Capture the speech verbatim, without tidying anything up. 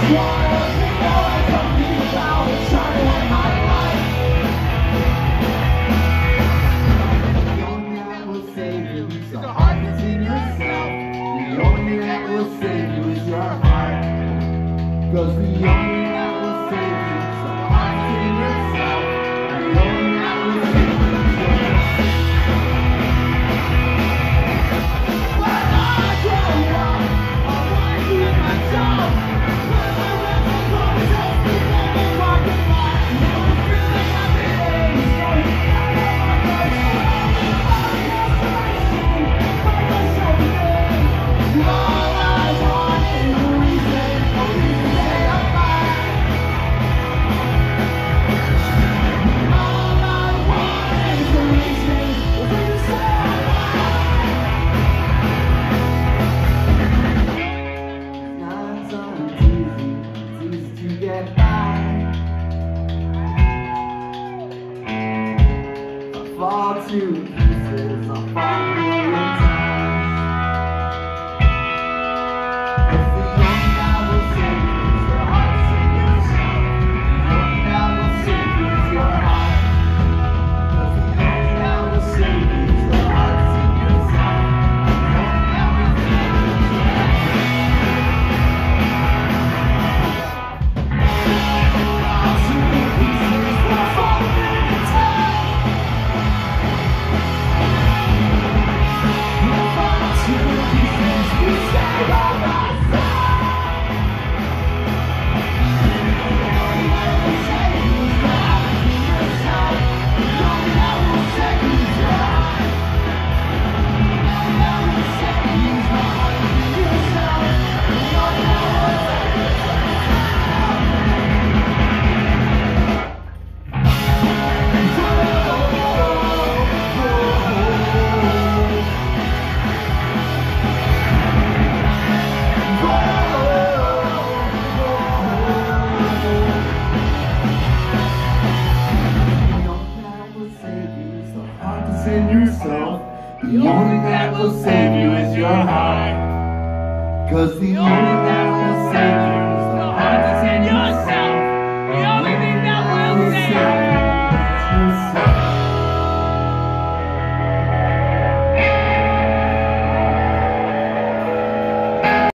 Cause the only that will save you is the heart in yourself. The only that will save you is yourself. When I grow up, I'll find you in myself. When my record closes, before the parking lot, no feeling of it is going down on my first love. All the inspiration, by the shoulders. All I want is a reason for you to stay alive. All I want is a reason for you to stay alive. Times aren't easy, it's easy to get by. I fall to pieces, I fall in time. Cause the only that will save you is the heart in yourself. The only that will save you is your heart. Cause the only that will save you is the heart in yourself. The only that will save you is your heart. Fall to pieces, I fall in time. Fall to pieces, you stay by my side. The only that will save you is the heart in yourself. The only that will save you is your heart. The only that will save you is the heart in yourself. The only that will save you is your in yourself. The only that will save you is your heart. Cause the only that will save you is the heart that's in yourself. The only thing that will save you